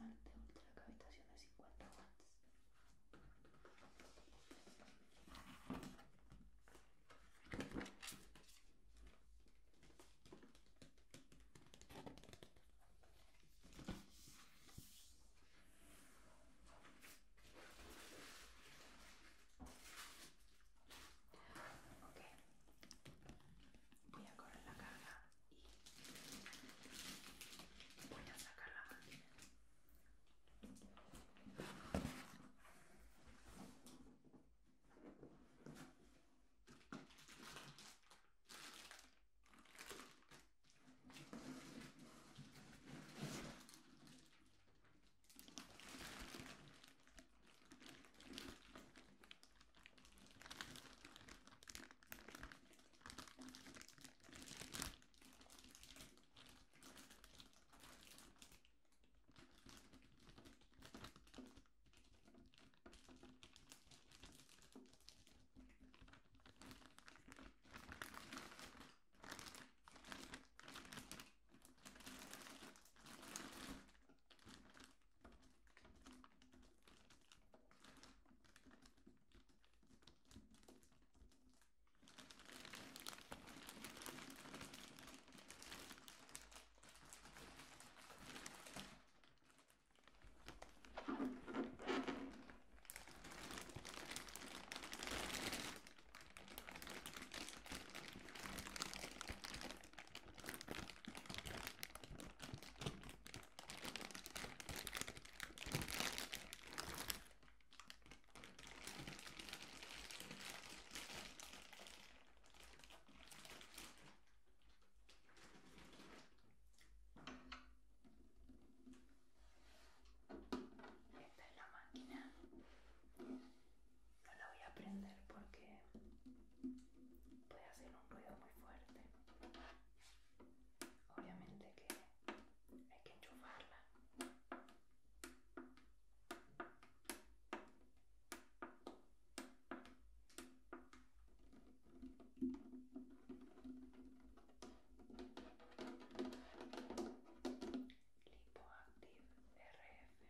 cabezal de ultracavitación de 50 watts. Ok, voy a correr la carga y voy a sacar la máquina. Esta es la máquina. No la voy a prender porque puede hacer un ruido muy fuerte. Obviamente que hay que enchufarla. LipoActive RF.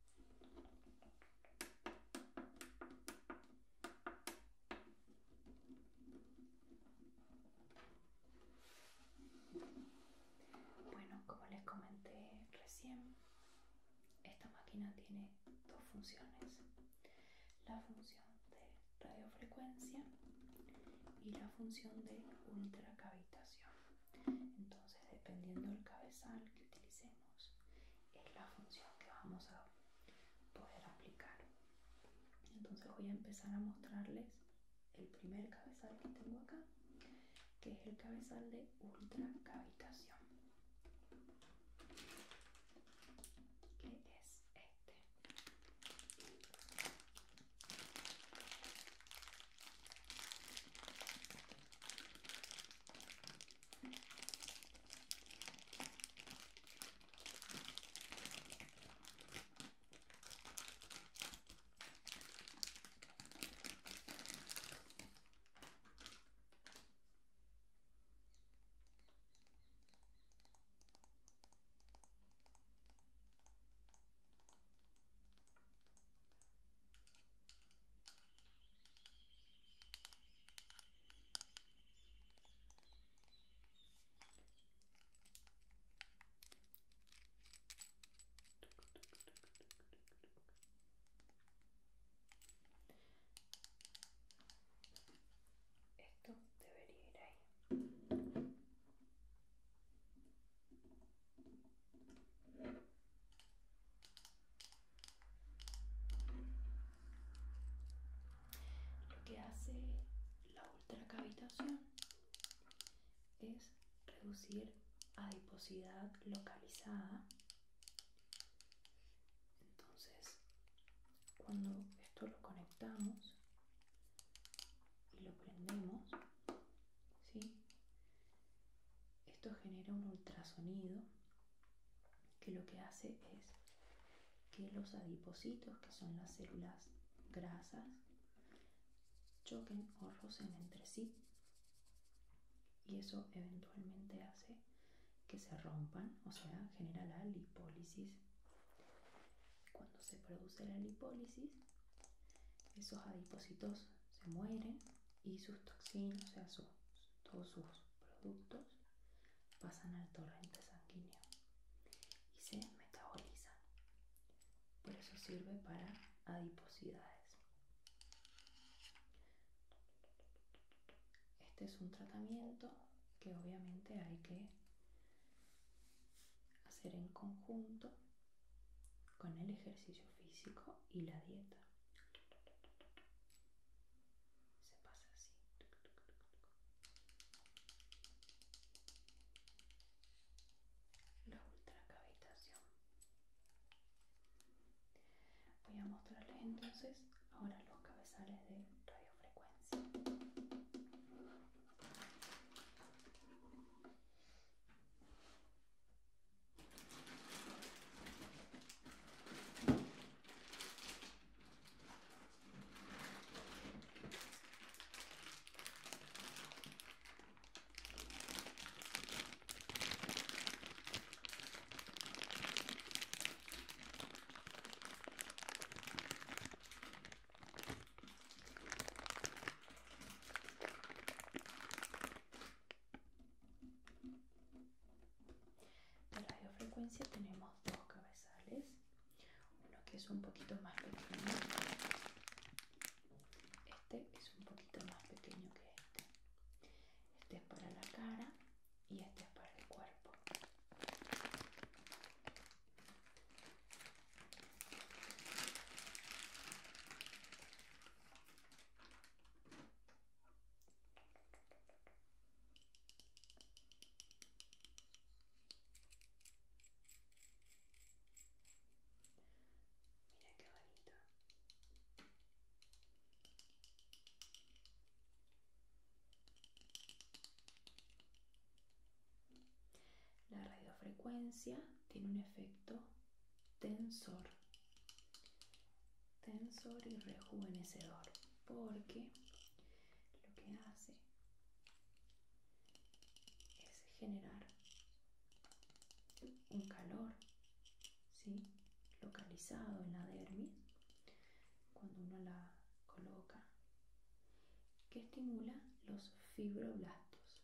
Bueno, como les comenté recién, esta máquina tiene dos funciones: la función de radiofrecuencia y la función de ultracavitación. Entonces, dependiendo del cabezal que utilicemos, es la función que vamos a poder aplicar. Entonces voy a empezar a mostrarles el primer cabezal que tengo acá, que es el cabezal de ultracavitación, que es este. Esto debería ir ahí. Lo que hace la ultracavitación es reducir adiposidad localizada. Entonces, cuando esto lo conectamos y lo prendemos, ¿sí? Esto genera un ultrasonido que lo que hace es que los adipocitos, que son las células grasas, choquen o rocen entre sí, y eso eventualmente hace que se rompan, o sea, genera la lipólisis. Cuando se produce la lipólisis, esos adipocitos se mueren y sus toxinas, o sea, todos sus productos, pasan al torrente sanguíneo y se metabolizan. Por eso sirve para adiposidades. Este es un tratamiento que obviamente hay que hacer en conjunto con el ejercicio físico y la dieta. Se pasa así. La ultracavitación. Voy a mostrarles entonces ahora los cabezales de radiofrecuencia. De radiofrecuencia tenemos dos cabezales, uno que es un poquito más pequeño, este es un poquito más pequeño que este es para la cara y este es para el cuerpo. Mira qué bonito. La radiofrecuencia tiene un efecto tensor y rejuvenecedor, porque lo que hace es generar un calor, ¿sí?, localizado en la dermis cuando uno la coloca, que estimula los fibroblastos.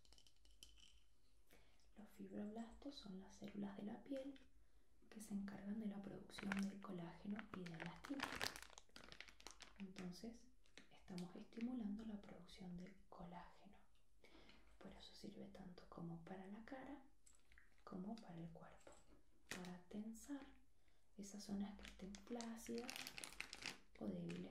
Los fibroblastos son las células de la piel que se encargan de la producción del colágeno y de la elastina. Entonces, estamos estimulando la producción del colágeno. Por eso sirve tanto como para la cara como para el cuerpo, para tensar esas zonas que estén flácidas o débiles.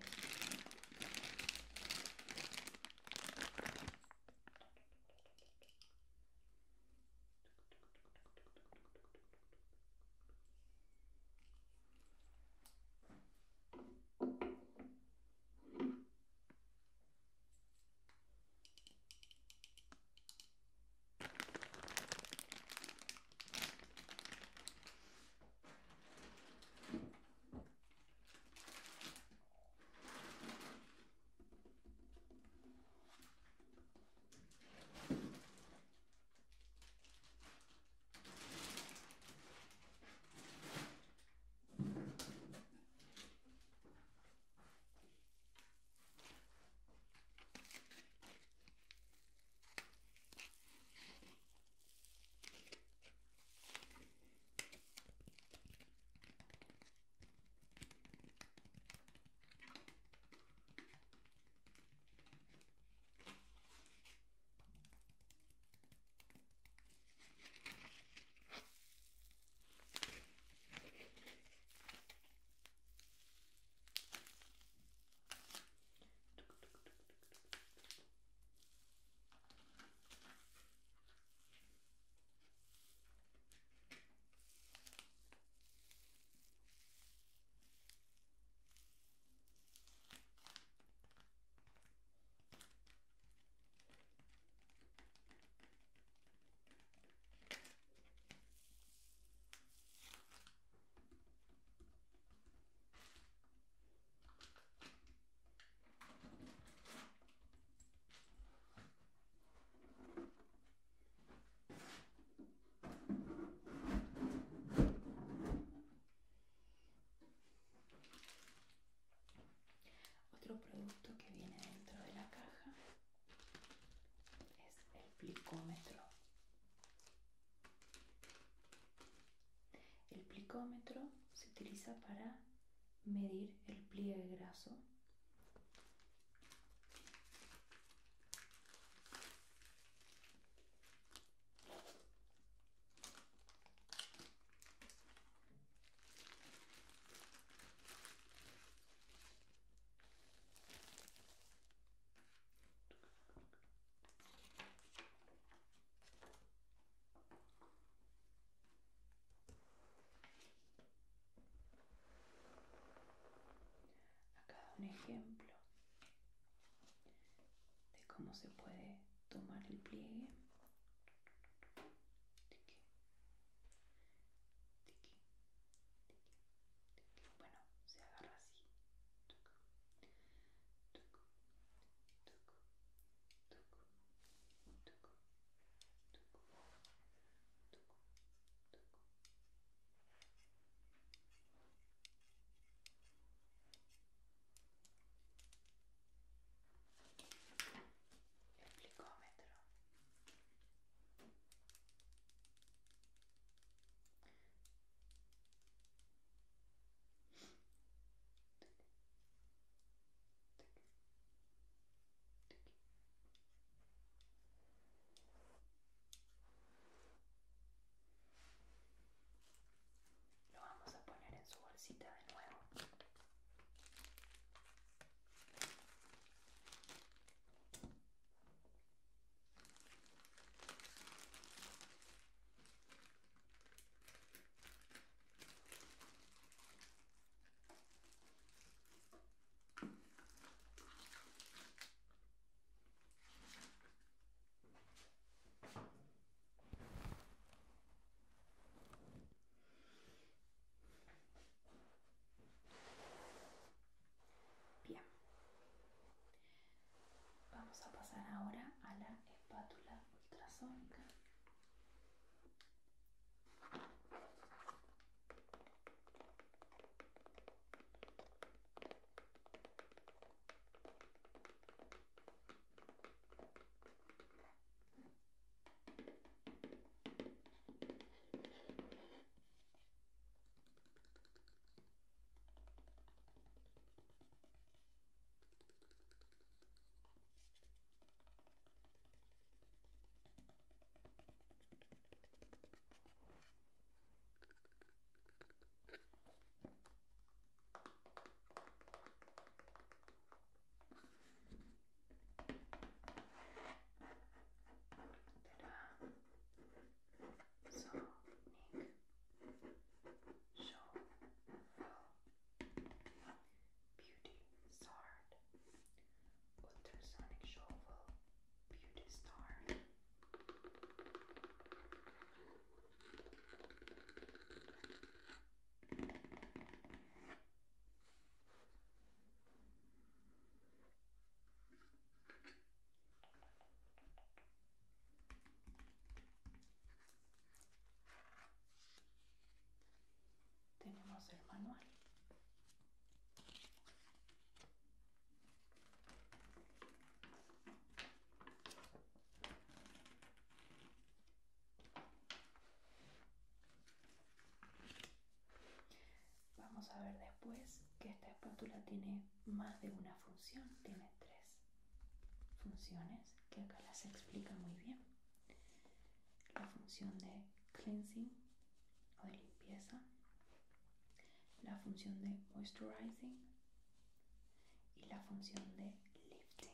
utiliza para medir el pliegue graso. Acá un ejemplo de cómo se puede tomar el pliegue. Bueno, se agarra así. El plicómetro. Lo vamos a poner en su bolsita de nuevo. Bien, vamos a pasar ahora a la espátula ultrasónica. Ultrasonic Shovel Beauty Star. Tenemos el manual. Vamos a ver después que esta espátula tiene más de una función, tiene 3 funciones que acá las explica muy bien. La función de cleansing o de limpieza, la función de moisturizing y la función de lifting.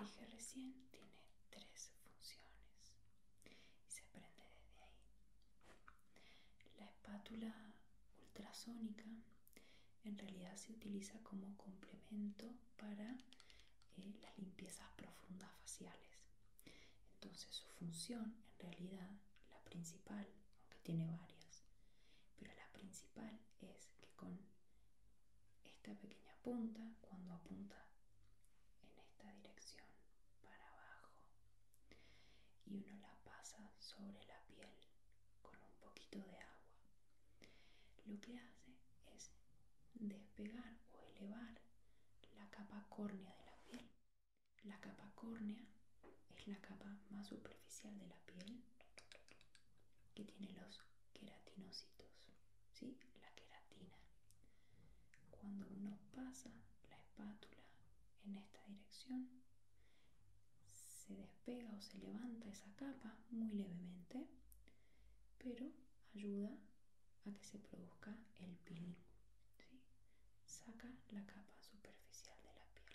dije recién, tiene 3 funciones y se prende desde ahí. La espátula ultrasónica en realidad se utiliza como complemento para las limpiezas profundas faciales. Entonces su función en realidad, la principal, aunque tiene varias, pero la principal es que con esta pequeña punta, cuando apunta en esta dirección para abajo y uno la pasa sobre la piel con un poquito de agua, lo que hace es despegar o elevar la capa córnea de la piel. La capa córnea es la capa más superficial de la piel que tiene los queratinocitos, ¿sí? La queratina. Cuando uno pasa la espátula en esta dirección, se despega o se levanta esa capa muy levemente, pero ayuda a que se produzca el peeling, ¿sí? Saca la capa superficial de la piel.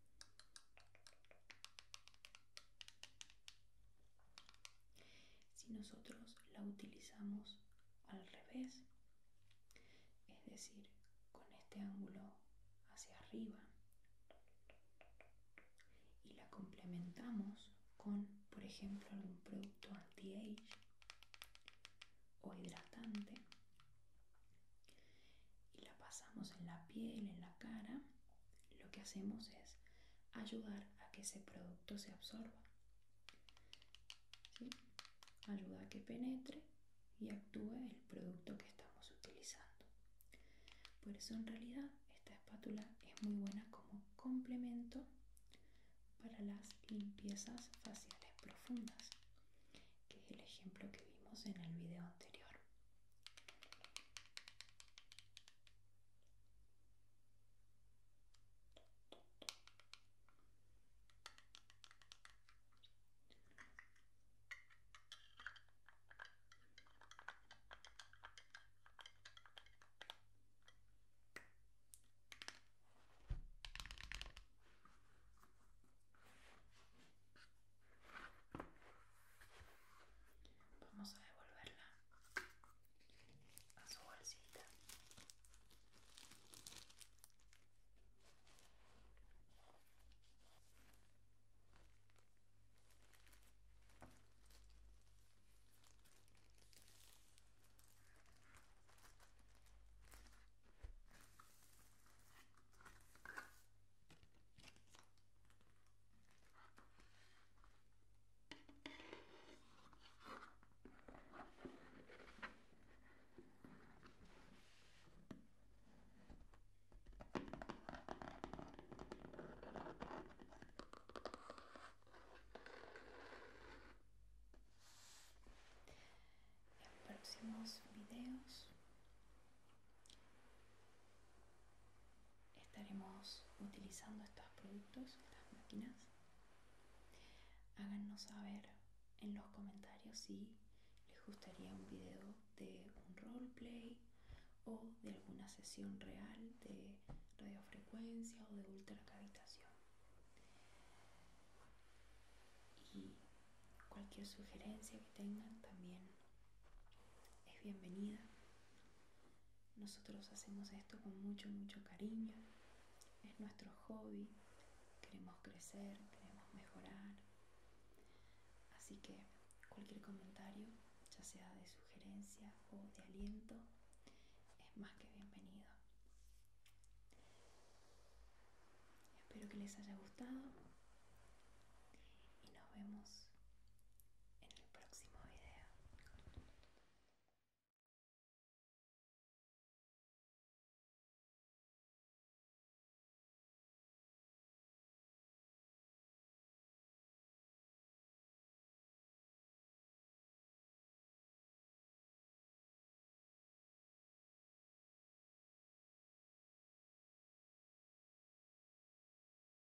Si nosotros la utilizamos al revés, es decir, con este ángulo hacia arriba, y la complementamos con, por ejemplo, algún producto anti-age o hidratante, y la pasamos en la piel, en la cara, lo que hacemos es ayudar a que ese producto se absorba, ¿sí? Ayuda a que penetre y actúe el producto que estamos utilizando. Por eso en realidad esta espátula es muy buena como complemento para las limpiezas faciales profundas, que es el ejemplo que vimos en el video anterior. Vamos a devolverla a su bolsita. En próximos videos estaremos utilizando estos productos, estas máquinas. Háganos saber en los comentarios si les gustaría un video de un roleplay o de alguna sesión real de radiofrecuencia o de ultracavitación. Y cualquier sugerencia que tengan también es bienvenida. Nosotros hacemos esto con mucho, mucho cariño. Es nuestro hobby. Queremos crecer, queremos mejorar. Así que cualquier comentario, ya sea de sugerencia o de aliento, es más que bienvenido. Espero que les haya gustado y nos vemos